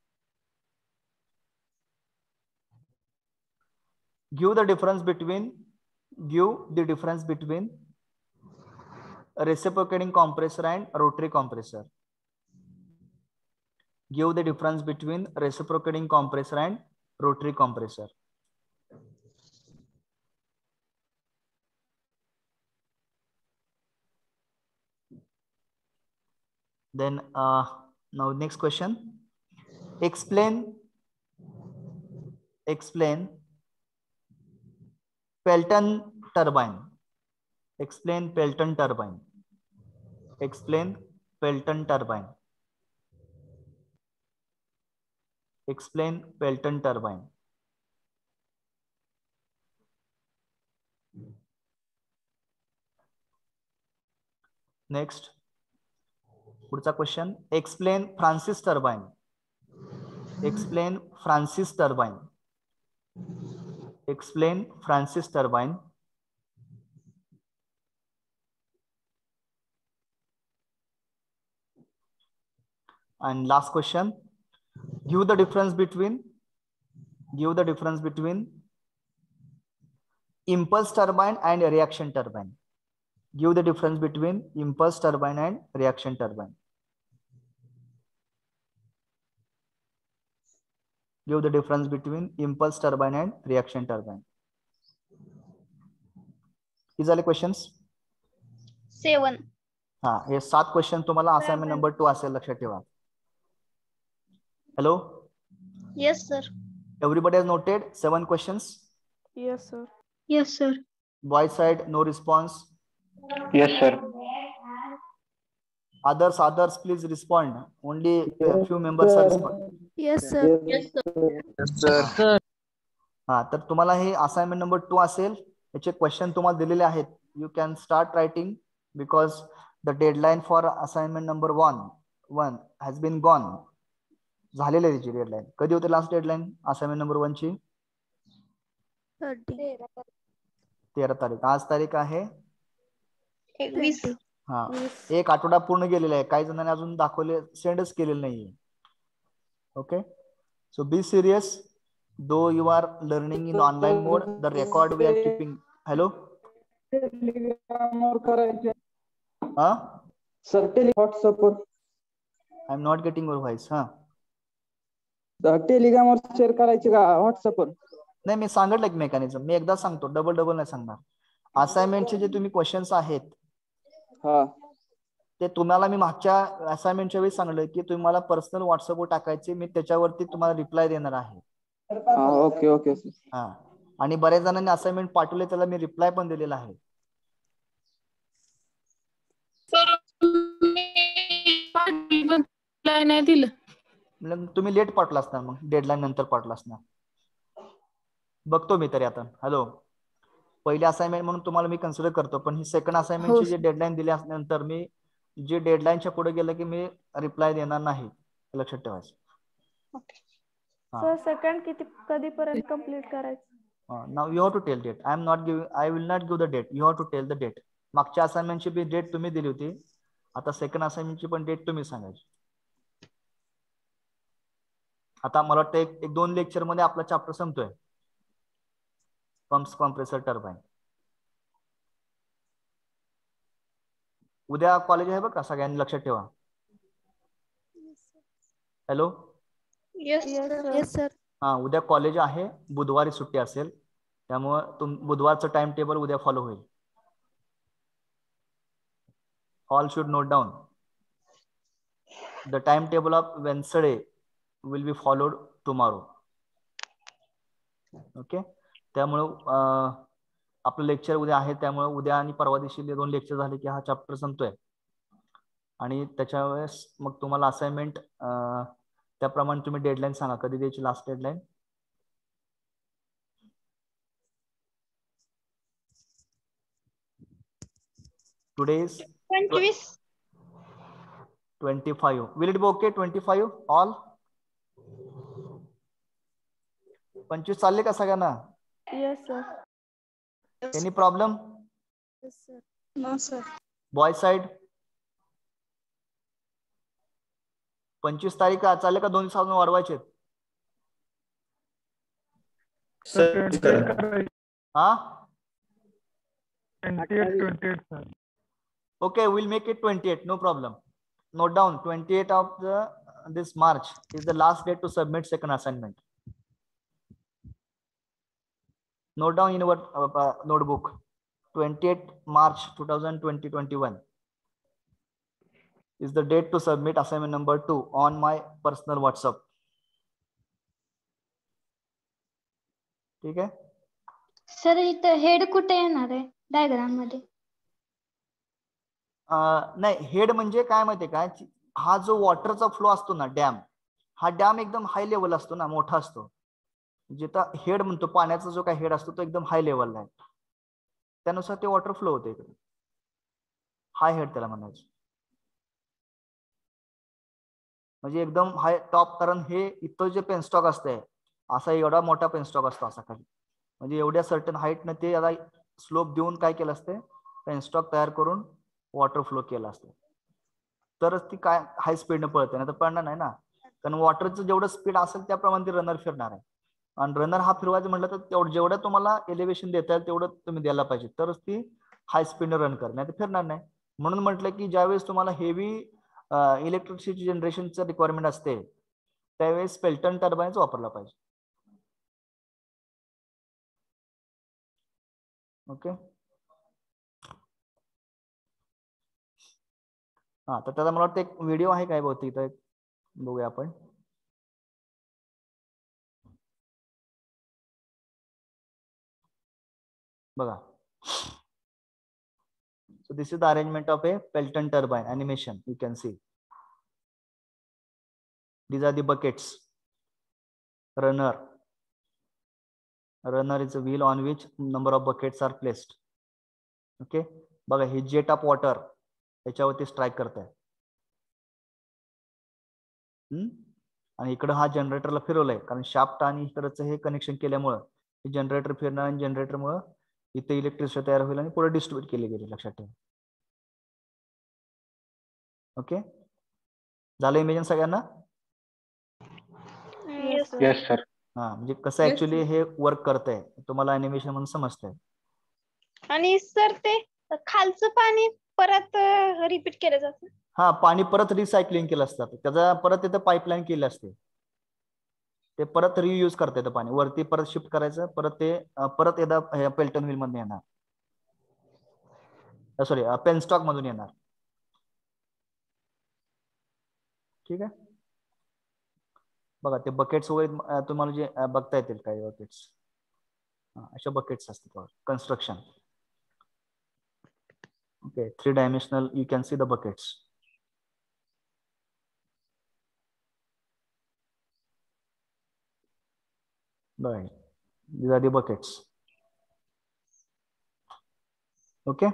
Give the difference between reciprocating compressor and rotary compressor. Give the difference between reciprocating compressor and rotary compressor. Then now next question. Explain Pelton turbine. Explain Pelton turbine. Explain Pelton turbine. Explain Pelton turbine. Next, पुढचा question. Explain Francis turbine. Explain Francis turbine. explain Francis turbine. And last question, give the difference between impulse turbine and reaction turbine. Give the difference between impulse turbine and reaction turbine. Give the difference between impulse turbine and reaction turbine. These are the questions. 7. हाँ, ये 7 question तुम्हाला assignment number 2 असेल, लक्षात ठेवा. Hello? Yes, sir. Everybody has noted 7 questions? Yes, sir. Yes, sir. Boy side, no response. Yes, sir. Others, please respond. Only a few members are responding. Yes, sir. Yes, sir. Sir. हाँ, तर तुम्हाला हे assignment number 2 असेल. याचे question तुम्हाला दिलेले आहेत. You can start writing because the deadline for assignment number 1 has been gone. झालेली आहे त्याची डेडलाईन. कधी होते लास्ट डेडलाईन असाइनमेंट नंबर 1 ची? 13 तारीख. आज तारीख आहे 21. हा, एक आठवडा पूर्ण गेलेला आहे. काही जणांनी अजून दाखवले, सेंडच केलेलं नाहीये. Okay, so be serious. Though you are learning in online mode, the record we are keeping. Hello? Huh? Sir, WhatsApp. I'm not getting your voice. Huh? Telegram वर शेअर करायचे का WhatsApp वर? नाही, मी सांगितलं एक मेकॅनिझम. मी एकदा सांगतो, डबल नाही सांगणार. असाइनमेंटचे जे तुम्ही क्वेश्चन्स आहेत, हा, ते तुम्हाला मी मागच्या असाइनमेंटच्या वेळी सांगितलं की तुम्ही मला पर्सनल व्हॉट्सअपवर टाकायचे, मी त्याच्यावरती तुम्हाला रिप्लाय देणार आहे. Okay okay. हा, आणि बऱ्याच जणांनी असाइनमेंट पाठवले, त्याला मी रिप्लाय पण दिलेला आहे. नाही दिलं. तुम्ही लेट पाठवला असणार, मग डेडलाईन नंतर पाठवला असणार. बघतो मी तरी आता. हॅलो, पहिली असाइनमेंट म्हणून तुम्हाला मी कन्सिडर करतो, पण ही सेकंड असाइनमेंटची जी डेडलाईन दिल्यानंतर मी जे डेडलाईनच्या पुढे गेलं की मी रिप्लाय देणार नाही, लक्षात ठेवायचं. सर सेकंड कधीपर्यंत कंप्लीट करायचं? Now you have to tell date. I will not give the date. You have to tell the date. मागच्या असाइनमेंटची बी डेट तुम्ही दिली होती, आता सेकंड असाइनमेंटची पण डेट तुम्ही सांगायची. आता मला वाटतं एक 2 लेक्चर मध्ये आपला चॅप्टर संपतोय, पंप्स, कॉम्प्रेसर, टर्बाइन. उद्या कॉलेज आहे बघा, सगळ्यांनी लक्षात ठेवा. हॅलो? Yes sir. हा, उद्या कॉलेज आहे, बुधवारी सुट्टी असेल, त्यामुळे बुधवारचं टाइम टेबल उद्या फॉलो होईल. All should note down. The time table of Wednesday will be followed tomorrow. Okay, त्यामुळे आपलं लेक्चर उद्या आहे, त्यामुळे उद्या आणि परवा दिवशी 2 लेक्चर झाले की हा चॅप्टर संपतोय. आणि त्याच्या वेळेस मग तुम्हाला असाइनमेंट त्याप्रमाणे तुम्ही डेडलाईन सांगा, कधी द्यायची last deadline. Today is 25. Will it be okay? 25 all? 25 चालले का सगळ्यांना? Yes sir. Any problem? Yes sir. No sir. Boy side? 25 तारीख चालले का 2 दिवसांनी वाढवायचे? हा? 28 sir. Okay, we'll make it 28, no problem. Note down, 28 of this March is the last date to submit second assignment. Note down in your notebook, 28 March 2020-21 is the date to submit assignment number 2 on my personal WhatsApp. ठीक आहे? Sir इथं head कुठे येणार आहे diagram मध्ये? नाही, head म्हणजे काय माहितीये का, हा जो वॉटरचा फ्लो असतो ना, डॅम, हा डॅम एकदम हाय लेवल असतो ना, मोठा असतो. जिथं हेड म्हणतो, पाण्याचा जो काही हेड असतो तो एकदम हाय लेवलला आहे, त्यानुसार ते वॉटर फ्लो होते इकडे. हाय हेड त्याला म्हणायचं, म्हणजे एकदम हाय टॉप. कारण हे इथं जे पेनस्टॉक असतंय, असा एवढा मोठा पेनस्टॉक असतो असा खाली, म्हणजे एवढ्या सर्टन हाईटनं ते आता स्लोप देऊन काय केलं असते, पेनस्टॉक तयार करून वॉटर फ्लो केला असते, तरच ती काय हाय स्पीडनं पळते, नाही तर पळणार नाही ना. कारण वॉटरचं जेवढं स्पीड असेल त्याप्रमाणे ती रनर फिरणार आहे. आणि रनर हा फिरवायचं म्हटलं तर तेवढं जेवढं तुम्हाला एलिव्हेशन देता येईल तेवढं तुम्ही द्यायला पाहिजे, तरच ती हाय स्पीडनं रन करणार, नाही तर फिरणार नाही. म्हणून म्हटलं की ज्यावेळेस तुम्हाला हेवी इलेक्ट्रिसिटी जनरेशनचं रिक्वायरमेंट असते त्यावेळेस पेल्टन टर्बाइन्स वापरला पाहिजे. ओके. हा, तर त्याचा मला वाटतं एक व्हिडिओ आहे काय बहुतेक, इथं बघूया आपण. बघा. So this is the arrangement of a Pelton turbine animation. You can see. These are the buckets. Runner. Runner is a wheel on which number of buckets are placed. Okay. बघा ही jet of water याच्यावरती strike करताय. आणि इकडं हा जनरेटरला फिरवलंय, कारण shaft आणि इकडचं हे कनेक्शन केल्यामुळं जनरेटर फिरणार आणि जनरेटरमुळं इथे इलेक्ट्रिसिटी तयार होईल आणि पुढे डिस्ट्रीब्यूट केली गेली. लक्षात ठेवा. ओके. झालं इमेजिन सगळ्यांना? Yes sir. हा, म्हणजे कसं ऍक्च्युली हे वर्क करतंय तुम्हाला अॅनिमेशन म्हणून समजतंय. आणि सर ते खालचं पाणी परत रिपीट केलं जातं. हा, पाणी परत रिसायकलिंग केलं असतं, त्याचा परत तिथं पाईपलाईन केली असते, ते परत रियूज करता येतं पाणी, वरती परत शिफ्ट करायचं, परत ते परत एकदा पेल्टन व्हील मधून येणार, सॉरी पेनस्टॉक मधून येणार. ठीक आहे. बघा ते बकेट्स वगैरे तुम्हाला जे बघता येतील काही बकेट्स, अशा बकेट्स असतात construction. Okay, 3 dimensional you can see the buckets. Right, these are the buckets. Okay,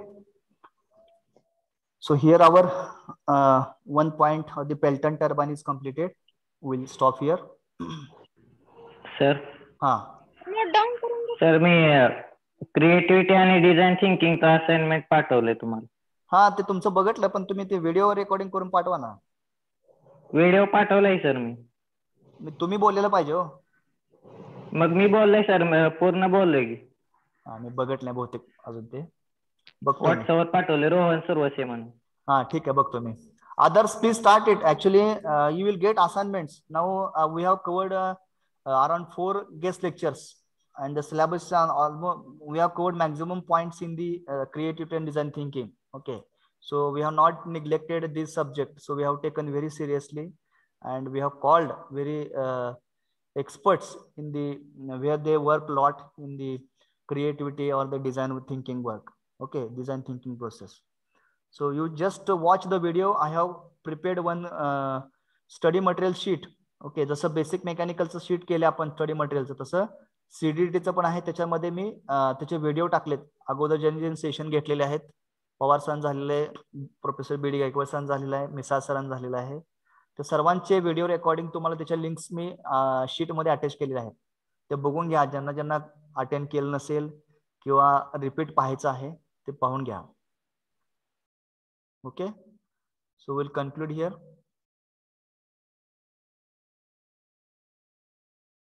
so here our one point of the Pelton turbine is completed. We'll stop here. Sir. हा sir मी creativity आणि design थिंकिंगचं assignment पाठवलंय तुम्हाला. हा, ते तुमचं बघितलं, पण तुम्ही ते व्हिडिओ रेकॉर्डिंग करून पाठवा ना. व्हिडिओ पाठवलाय सर मी. तुम्ही बोललेलं पाहिजे हो. मग मी बोललोय सर, पूर्ण बोललोय की. मी बघत नाही बहुतेक अजून, ते बघतो. व्हॉट्सअपवर पाठवले रोहन सुरवसे म्हणून. हा, ठीक आहे, बघतो मी. Others, please start it. Actually, you will get assignments. Now we have covered around 4 guest lectures, and the syllabus is almost, we have covered maximum points in the creativity and design thinking. Okay, so we have not neglected this subject. So we have taken very seriously, and we have called very experts in the where they work a lot in the creativity or the design thinking work. Okay, design thinking process. So you just watch the video. I have prepared one study material sheet. Okay, जसं basic मेकॅनिकलचं sheet केलं आपण study मटेरियलचं, तसं CDTचं पण आहे. त्याच्यामध्ये मी त्याचे video टाकलेत. अगोदर ज्यांनी सेशन घेतलेले आहेत, पवार सरांचं झालेलं आहे, प्रोफेसर BD गायकवाड सरांचं झालेलं आहे, मिसाळ सरांचं झालेलं आहे. तर सर्वांचे व्हिडिओ रेकॉर्डिंग तुम्हाला त्याच्या लिंक्स मी शीटमध्ये अटॅच केलेले आहेत. ते बघून घ्या. ज्यांना ज्यांना अटेंड केलं नसेल किंवा रिपीट पाहायचं आहे ते पाहून घ्या. Okay, so we'll conclude here.